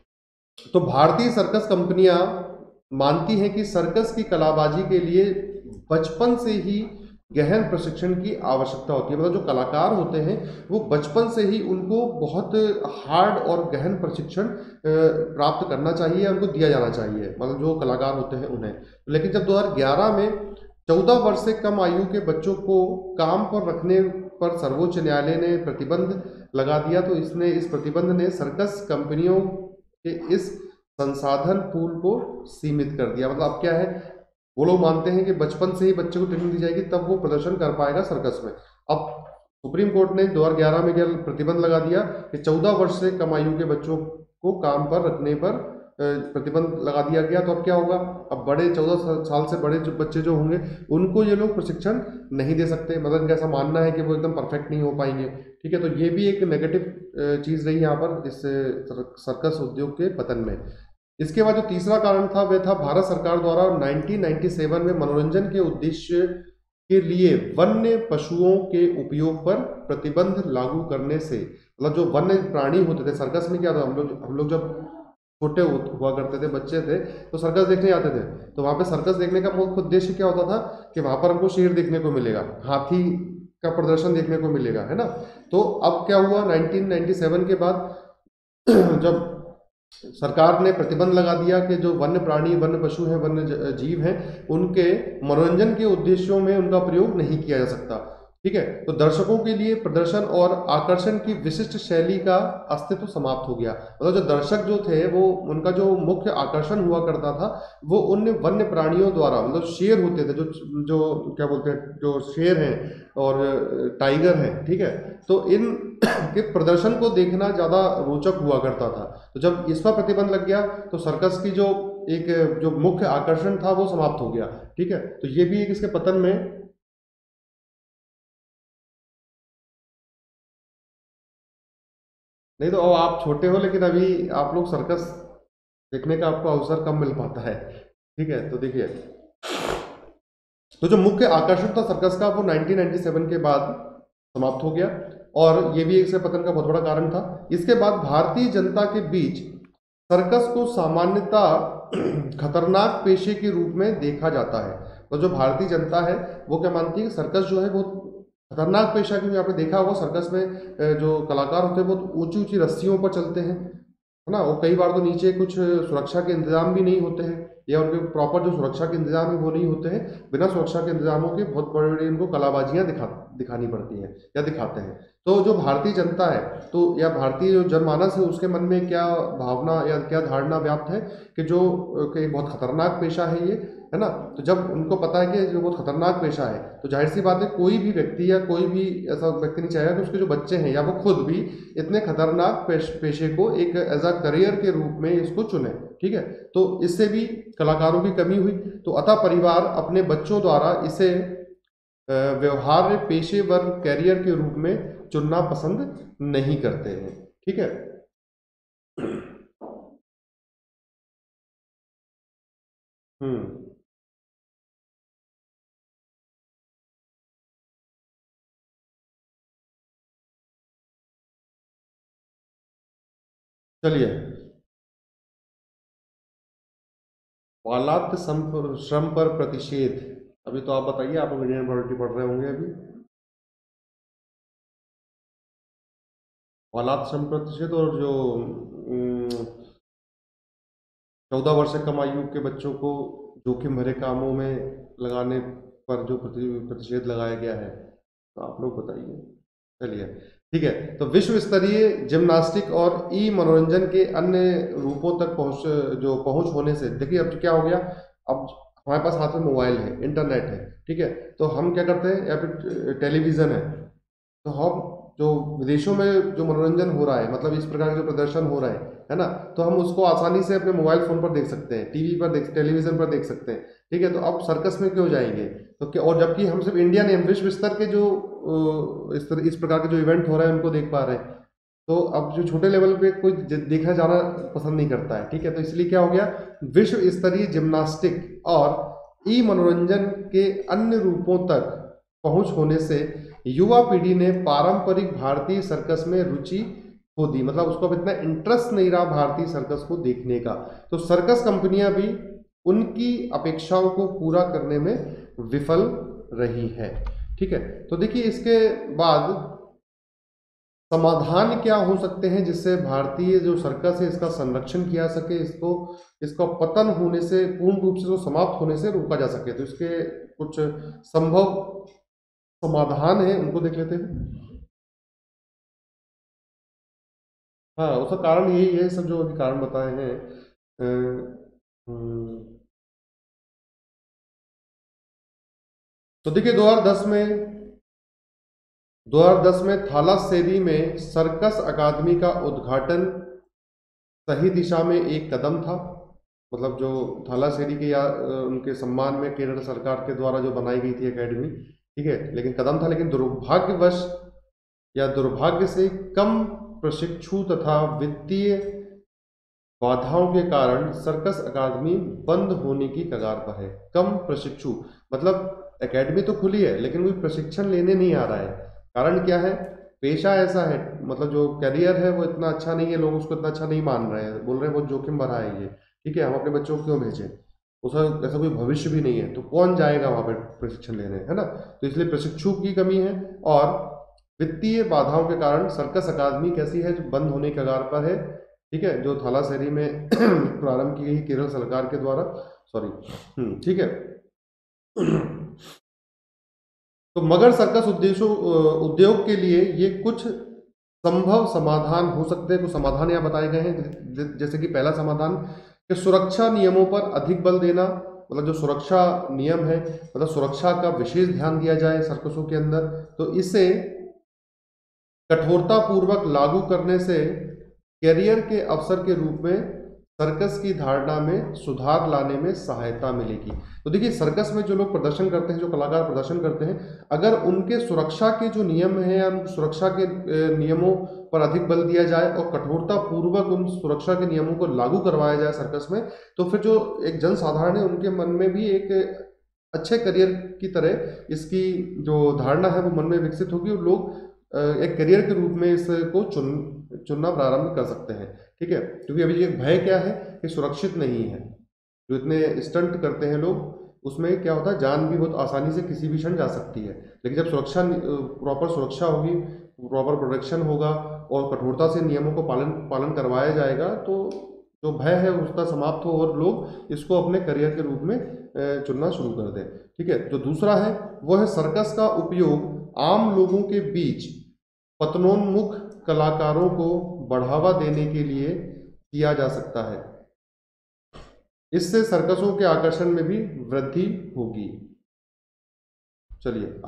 तो भारतीय सर्कस कंपनियां मानती हैं कि सर्कस की कलाबाजी के लिए बचपन से ही गहन प्रशिक्षण की आवश्यकता होती है। मतलब जो कलाकार होते हैं वो बचपन से ही उनको बहुत हार्ड और गहन प्रशिक्षण प्राप्त करना चाहिए, उनको दिया जाना चाहिए, मतलब जो कलाकार होते हैं उन्हें। लेकिन जब 2011 में 14 वर्ष से कम आयु के बच्चों को काम पर रखने पर सर्वोच्च न्यायालय ने प्रतिबंध लगा दिया, तो इस प्रतिबंध ने सर्कस कंपनियों के इस संसाधन पूल को सीमित कर दिया। मतलब अब क्या है, वो लोग मानते हैं कि बचपन से ही बच्चे को ट्रेनिंग दी जाएगी तब वो प्रदर्शन कर पाएगा सर्कस में। अब सुप्रीम कोर्ट ने 2011 में क्या प्रतिबंध लगा दिया कि 14 वर्ष से कम आयु के बच्चों को काम पर रखने पर प्रतिबंध लगा दिया गया। तो अब क्या होगा, अब बड़े 14 साल से बड़े जो बच्चे जो होंगे उनको ये लोग प्रशिक्षण नहीं दे सकते। मतलब इनका ऐसा मानना है कि वो एकदम परफेक्ट नहीं हो पाएंगे। ठीक है, तो ये भी एक नेगेटिव चीज़ रही यहाँ पर इस सर्कस उद्योग के पतन में। इसके बाद जो तीसरा कारण था वह था भारत सरकार द्वारा 1997 में मनोरंजन के उद्देश्य के लिए वन्य पशुओं के उपयोग पर प्रतिबंध लागू करने से। मतलब जो वन्य प्राणी होते थे सर्कस में, क्या था, हम लोग जब छोटे हुआ करते थे, बच्चे थे, तो सर्कस देखने आते थे, तो वहाँ पे सर्कस देखने का मुख्य उद्देश्य क्या होता था कि वहाँ पर हमको शेर देखने को मिलेगा, हाथी का प्रदर्शन देखने को मिलेगा, है ना। तो अब क्या हुआ 1997 के बाद जब सरकार ने प्रतिबंध लगा दिया कि जो वन्य प्राणी, वन्य पशु हैं, वन्य जीव हैं, उनके मनोरंजन के उद्देश्यों में उनका प्रयोग नहीं किया जा सकता। ठीक है, तो दर्शकों के लिए प्रदर्शन और आकर्षण की विशिष्ट शैली का अस्तित्व समाप्त हो गया। मतलब जो दर्शक जो थे वो, उनका जो मुख्य आकर्षण हुआ करता था वो उन वन्य प्राणियों द्वारा, मतलब शेर होते थे, जो जो क्या बोलते हैं, जो शेर हैं और टाइगर हैं। ठीक है, तो इन के प्रदर्शन को देखना ज़्यादा रोचक हुआ करता था। तो जब इस पर प्रतिबंध लग गया तो सर्कस की जो मुख्य आकर्षण था वो समाप्त हो गया। ठीक है, तो ये भी एक इसके पतन में। नहीं तो अब आप छोटे हो, लेकिन अभी आप लोग सर्कस देखने का आपको अवसर कम मिल पाता है। ठीक है, तो देखिए तो जो मुख्य आकर्षण था सर्कस का वो 1997 के बाद समाप्त हो गया, और ये भी इसके पतन का बहुत बड़ा कारण था। इसके बाद भारतीय जनता के बीच सर्कस को सामान्यतः खतरनाक पेशे के रूप में देखा जाता है। तो जो भारतीय जनता है वो क्या मानती है कि सर्कस जो है वो खतरनाक पेशा, क्योंकि आपने देखा होगा सर्कस में जो कलाकार होते हैं बहुत ऊंची ऊंची रस्सियों पर चलते हैं, है ना। और कई बार तो नीचे कुछ सुरक्षा के इंतजाम भी नहीं होते हैं, या उनके प्रॉपर जो सुरक्षा के इंतजाम है वो नहीं होते हैं। बिना सुरक्षा के इंतजामों के बहुत बड़ी बड़ी उनको कलाबाजियां दिखानी पड़ती हैं या दिखाते हैं। तो जो भारतीय जनता है, तो या भारतीय जो जनमानस है उसके मन में क्या भावना या क्या धारणा व्याप्त है कि जो कि बहुत खतरनाक पेशा है ये, है ना। तो जब उनको पता है कि जो बहुत खतरनाक पेशा है, तो जाहिर सी बात है कोई भी व्यक्ति या कोई भी ऐसा व्यक्ति नहीं चाहेगा कि उसके जो बच्चे हैं या वो खुद भी इतने खतरनाक पेशे को एक एज अ करियर के रूप में इसको चुने। ठीक है, तो इससे भी कलाकारों की कमी हुई। तो अतः परिवार अपने बच्चों द्वारा इसे व्यवहार्य पेशेवर कैरियर के रूप में चुनना पसंद नहीं करते हैं। ठीक है। हम्म। चलिए, बालात श्रम पर प्रतिषेध। अभी तो आप बताइए, आप इंडियन पॉलिटी पढ़ रहे होंगे अभी। बालात श्रम पर प्रतिषेध, और जो 14 वर्ष से कम आयु के बच्चों को जोखिम भरे कामों में लगाने पर जो प्रतिषेध लगाया गया है, तो आप लोग बताइए। चलिए, ठीक है। तो विश्व स्तरीय जिम्नास्टिक और ई मनोरंजन के अन्य रूपों तक पहुंच होने से, देखिए अब क्या हो गया, अब हमारे पास हाथ में मोबाइल है, इंटरनेट है। ठीक है, तो हम क्या करते हैं, या फिर टेलीविज़न है, तो हम जो विदेशों में जो मनोरंजन हो रहा है, मतलब इस प्रकार का जो प्रदर्शन हो रहा है ना, तो हम उसको आसानी से अपने मोबाइल फोन पर देख सकते हैं, टीवी पर टेलीविजन पर देख सकते हैं। ठीक है, तो अब सर्कस में क्यों जाएंगे? तो क्या, और जबकि हम सिर्फ इंडिया नहीं, हम विश्व स्तर के जो इस प्रकार के जो इवेंट हो रहे हैं उनको देख पा रहे हैं। तो अब जो छोटे लेवल पे कोई देखना जाना पसंद नहीं करता है। ठीक है, तो इसलिए क्या हो गया, विश्व स्तरीय जिम्नास्टिक और ई मनोरंजन के अन्य रूपों तक पहुंच होने से युवा पीढ़ी ने पारंपरिक भारतीय सर्कस में रुचि खो दी, मतलब उसको अब इतना इंटरेस्ट नहीं रहा भारतीय सर्कस को देखने का। तो सर्कस कंपनियां भी उनकी अपेक्षाओं को पूरा करने में विफल रही है। ठीक है, तो देखिए इसके बाद समाधान क्या हो सकते हैं जिससे भारतीय जो सर्कस है इसका संरक्षण किया सके, इसको इसका पतन होने से, पूर्ण रूप से जो समाप्त होने से रोका जा सके। तो इसके कुछ संभव समाधान है, उनको देख लेते हैं। हाँ, उसका कारण यही है, सब जो अभी कारण बताए हैं। हम्म, तो देखिए 2010 में थालास्सेरी में सर्कस अकादमी का उद्घाटन सही दिशा में एक कदम था। मतलब जो थालास्सेरी के या उनके सम्मान में केरल सरकार के द्वारा जो बनाई गई थी एकेडमी, ठीक है, लेकिन कदम था, लेकिन दुर्भाग्यवश या दुर्भाग्य से कम प्रशिक्षु तथा वित्तीय बाधाओं के कारण सर्कस अकादमी बंद होने की कगार पर है। कम प्रशिक्षु मतलब एकेडमी तो खुली है लेकिन कोई प्रशिक्षण लेने नहीं आ रहा है। कारण क्या है? पेशा ऐसा है, मतलब जो करियर है वो इतना अच्छा नहीं है, लोग उसको इतना अच्छा नहीं मान रहे हैं, बोल रहे हैं बहुत जोखिम भरा है ये। ठीक है, हम अपने बच्चों को क्यों भेजें, उसका ऐसा कोई भविष्य भी नहीं है, तो कौन जाएगा वहाँ पर प्रशिक्षण लेने, है ना। तो इसलिए प्रशिक्षु की कमी है, और वित्तीय बाधाओं के कारण सर्कस अकादमी कैसी है, जो बंद होने की कगार पर है। ठीक है, जो थालास्सेरी में प्रारंभ की गई केरल सरकार के द्वारा, सॉरी। ठीक है। तो मगर सर्कस उद्योग के लिए ये कुछ संभव समाधान हो सकते हैं। कुछ समाधान यहाँ बताए गए हैं, जैसे कि पहला समाधान कि सुरक्षा नियमों पर अधिक बल देना, मतलब जो सुरक्षा नियम है, मतलब सुरक्षा का विशेष ध्यान दिया जाए सर्कसों के अंदर। तो इसे कठोरता पूर्वक लागू करने से करियर के अवसर के रूप में सर्कस की धारणा में सुधार लाने में सहायता मिलेगी। तो देखिए सर्कस में जो लोग प्रदर्शन करते हैं, जो कलाकार प्रदर्शन करते हैं, अगर उनके सुरक्षा के जो नियम हैं या उन सुरक्षा के नियमों पर अधिक बल दिया जाए और कठोरता पूर्वक उन सुरक्षा के नियमों को लागू करवाया जाए सर्कस में, तो फिर जो एक जनसाधारण है उनके मन में भी एक अच्छे करियर की तरह इसकी जो धारणा है वो मन में विकसित होगी और लोग एक करियर के रूप में इसको चुनना प्रारंभ कर सकते हैं। ठीक है, क्योंकि अभी ये भय क्या है कि सुरक्षित नहीं है। जो इतने स्टंट करते हैं लोग, उसमें क्या होता है, जान भी बहुत आसानी से किसी भी क्षण जा सकती है। लेकिन जब प्रॉपर सुरक्षा होगी, प्रॉपर प्रोटेक्शन होगा और कठोरता से नियमों को पालन पालन करवाया जाएगा, तो जो भय है उसका समाप्त हो और लोग इसको अपने करियर के रूप में चुनना शुरू कर दें। ठीक है, जो दूसरा है वो है सर्कस का उपयोग आम लोगों के बीच पतनोन्मुख कलाकारों को बढ़ावा देने के लिए किया जा सकता है। इससे सर्कसों के आकर्षण में भी वृद्धि होगी। चलिए,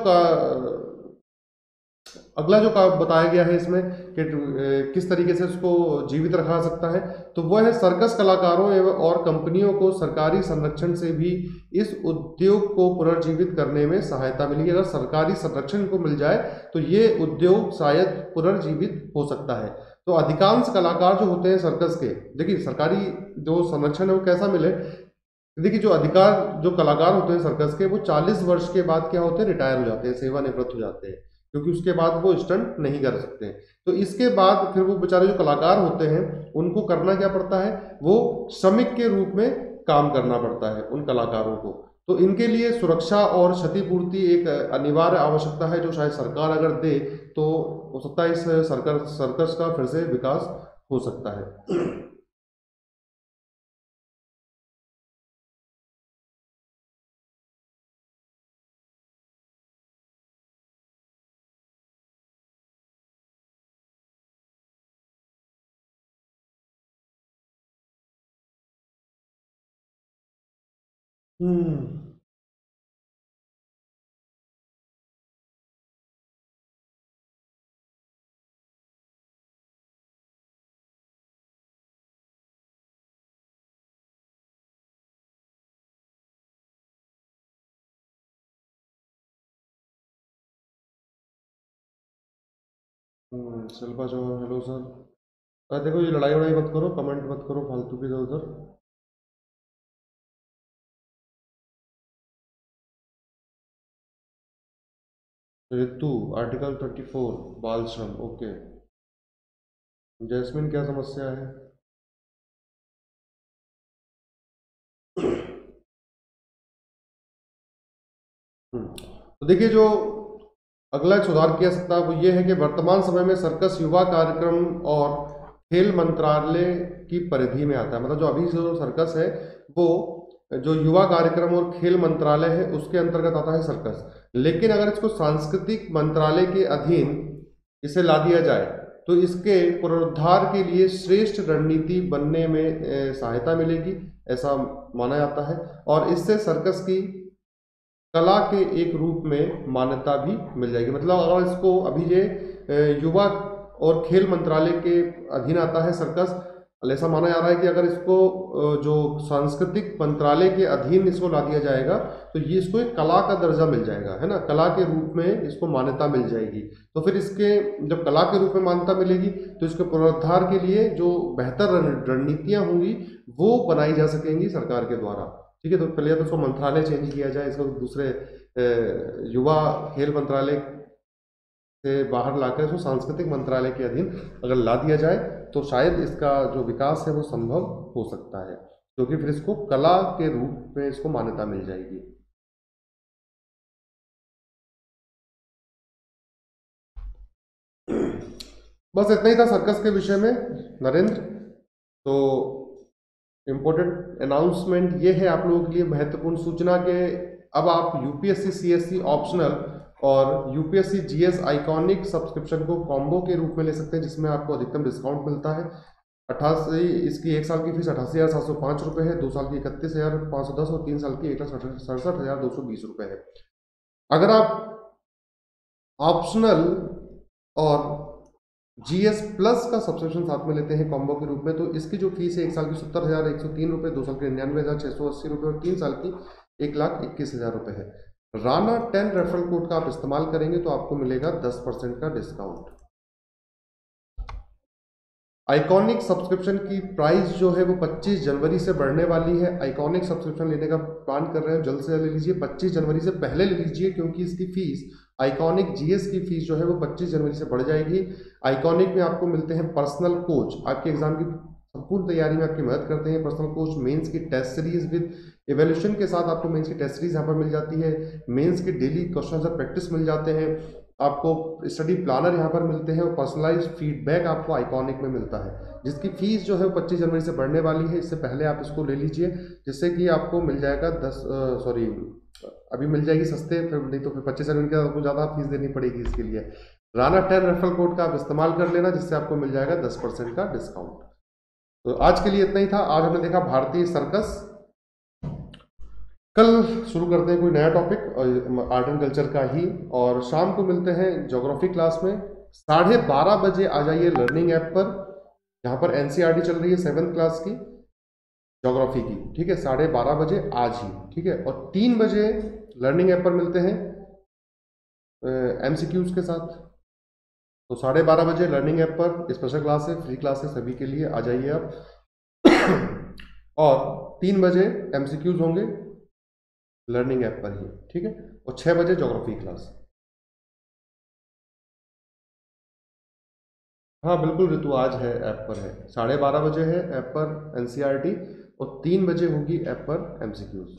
अगला जो बताया गया है इसमें कि किस तरीके से उसको जीवित रखा जा सकता है, तो वह है सर्कस कलाकारों एवं और कंपनियों को सरकारी संरक्षण से भी इस उद्योग को पुनर्जीवित करने में सहायता मिलेगी। अगर सरकारी संरक्षण को मिल जाए तो ये उद्योग शायद पुनर्जीवित हो सकता है। तो अधिकांश कलाकार जो होते हैं सर्कस के, देखिए सरकारी जो संरक्षण है वो कैसा मिले, देखिए जो कलाकार होते हैं सर्कस के, वो 40 वर्ष के बाद क्या होते हैं, रिटायर हो जाते हैं, सेवानिवृत्त हो जाते हैं, क्योंकि उसके बाद वो स्टंट नहीं कर सकते। तो इसके बाद फिर वो बेचारे जो कलाकार होते हैं उनको करना क्या पड़ता है, वो श्रमिक के रूप में काम करना पड़ता है उन कलाकारों को। तो इनके लिए सुरक्षा और क्षतिपूर्ति एक अनिवार्य आवश्यकता है, जो शायद सरकार अगर दे तो हो सकता है इस सर्कस का फिर से विकास हो सकता है। हम्म। Shilpa Chauhan, hello sir. देखो, ये लड़ाई वड़ाई मत करो, कमेंट मत करो फालतू की इधर उधर। ऋतु, आर्टिकल 34 बाल श्रम, ओके। जैस्मिन, क्या समस्या है? तो देखिए, जो अगला एक सुधार किया सकता है वो ये है कि वर्तमान समय में सर्कस युवा कार्यक्रम और खेल मंत्रालय की परिधि में आता है। मतलब जो अभी जो सर्कस है वो जो युवा कार्यक्रम और खेल मंत्रालय है उसके अंतर्गत आता है सर्कस। लेकिन अगर इसको सांस्कृतिक मंत्रालय के अधीन इसे ला दिया जाए तो इसके पुनरुद्धार के लिए श्रेष्ठ रणनीति बनने में सहायता मिलेगी, ऐसा माना जाता है। और इससे सर्कस की कला के एक रूप में मान्यता भी मिल जाएगी। मतलब अगर इसको अभी ये युवा और खेल मंत्रालय के अधीन आता है सर्कस, ऐसा माना जा रहा है कि अगर इसको जो सांस्कृतिक मंत्रालय के अधीन इसको ला दिया जाएगा तो ये इसको एक कला का दर्जा मिल जाएगा, है ना, कला के रूप में इसको मान्यता मिल जाएगी। तो फिर इसके जब कला के रूप में मान्यता मिलेगी तो इसके पुनरुद्धार के लिए जो बेहतर रणनीतियाँ होंगी वो बनाई जा सकेंगी सरकार के द्वारा। ठीक है, तो पहले तो उसको मंत्रालय चेंज किया जाए, इसको दूसरे युवा खेल मंत्रालय से बाहर लाकर इसको सांस्कृतिक मंत्रालय के अधीन अगर ला दिया जाए तो शायद इसका जो विकास है वो संभव हो सकता है, क्योंकि फिर इसको कला के रूप में इसको मान्यता मिल जाएगी। बस इतना ही था सर्कस के विषय में, नरेंद्र। तो इम्पोर्टेंट अनाउंसमेंट ये है आप लोगों के लिए, महत्वपूर्ण सूचना के, अब आप यूपीएससी सीएससी ऑप्शनल और यूपीएससी जीएस आइकॉनिक सब्सक्रिप्शन को कॉम्बो के रूप में ले सकते हैं, जिसमें आपको अधिकतम डिस्काउंट मिलता है। 88, इसकी 1 साल की फीस 88,705 रुपये है, 2 साल की 31,510 और 3 साल की 1,67,220 रुपये है। अगर आप ऑप्शनल और जीएस प्लस का सब्सक्रिप्शन साथ में लेते हैं कॉम्बो के रूप में, तो इसकी जो फीस है 1 साल की 70,103 रुपये, 2 साल की 99,680 रुपये और 3 साल की 1,21,000 रुपये है। राणा 10 रेफरल कोड का आप इस्तेमाल करेंगे तो आपको मिलेगा 10% का डिस्काउंट। आइकॉनिक सब्सक्रिप्शन की प्राइस जो है वो 25 जनवरी से बढ़ने वाली है। आइकॉनिक सब्सक्रिप्शन लेने का प्लान कर रहे हो, जल्द से जल्द ले लीजिए, 25 जनवरी से पहले ले लीजिए, क्योंकि इसकी फीस, आइकॉनिक जीएस की फीस जो है वो 25 जनवरी से बढ़ जाएगी। आइकॉनिक में आपको मिलते हैं पर्सनल कोच, आपके एग्जाम की संपूर्ण तैयारी में आपकी मदद करते हैं। पर्सनल कोच, मेंस की टेस्ट सीरीज विद इवैल्यूएशन के साथ आपको मेंस की टेस्ट सीरीज यहाँ पर मिल जाती है। मेंस के डेली क्वेश्चन और प्रैक्टिस मिल जाते हैं। आपको स्टडी प्लानर यहाँ पर मिलते हैं और पर्सनलाइज्ड फीडबैक आपको आइकॉनिक में मिलता है, जिसकी फीस जो है वो 25 जनवरी से बढ़ने वाली है। इससे पहले आप इसको ले लीजिए, जिससे कि आपको मिल जाएगा अभी मिल जाएगी सस्ते, फिर नहीं तो फिर 25 जनवरी के आपको ज़्यादा फीस देनी पड़ेगी इसके लिए। राणा 10 रेफरल कोड का आप इस्तेमाल कर लेना, जिससे आपको मिल जाएगा 10% का डिस्काउंट। तो आज के लिए इतना ही था। आज हमने देखा भारतीय सर्कस। कल शुरू करते हैं कोई नया टॉपिक आर्ट एंड कल्चर का ही, और शाम को मिलते हैं ज्योग्राफी क्लास में। 12:30 बजे आ जाइए लर्निंग ऐप पर, यहाँ पर एनसीईआरटी चल रही है 7th क्लास की ज्योग्राफी की, ठीक है, 12:30 बजे आज ही, ठीक है। और 3 बजे लर्निंग ऐप पर मिलते हैं एमसीक्यूज के साथ। तो 12:30 बजे लर्निंग ऐप पर स्पेशल क्लास है, फ्री क्लास है सभी के लिए, आ जाइए आप। और 3 बजे एमसीक्यूज होंगे लर्निंग ऐप पर ही, ठीक है। और 6 बजे ज्योग्राफी क्लास। हाँ बिल्कुल ऋतु, आज है, ऐप पर है, 12:30 बजे है ऐप पर एनसीईआरटी, और 3 बजे होगी ऐप पर एमसीक्यूज।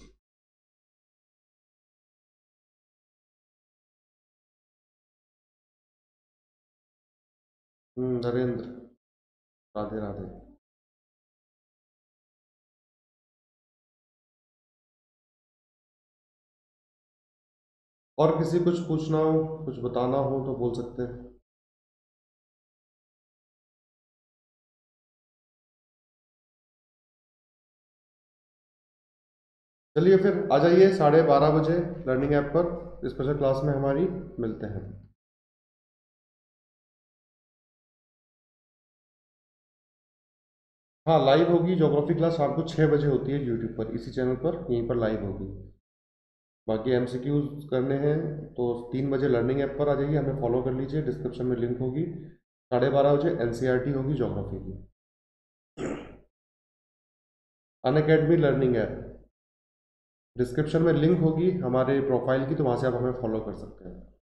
नरेंद्र, राधे राधे। और किसी कुछ पूछना हो, कुछ बताना हो तो बोल सकते हैं। चलिए फिर आ जाइए 12:30 बजे लर्निंग ऐप पर स्पेशल क्लास में हमारी, मिलते हैं। हाँ लाइव होगी ज्योग्राफी क्लास, शाम को 6 बजे होती है यूट्यूब पर, इसी चैनल पर यहीं पर लाइव होगी। बाकी एमसीक्यूज करने हैं तो 3 बजे लर्निंग ऐप पर आ जाइए, हमें फॉलो कर लीजिए, डिस्क्रिप्शन में लिंक होगी। 12:30 बजे एनसीईआरटी होगी ज्योग्राफी की, अनअकैडमी लर्निंग ऐप। डिस्क्रिप्शन में लिंक होगी हमारे प्रोफाइल की, तो वहाँ से आप हमें फॉलो कर सकते हैं।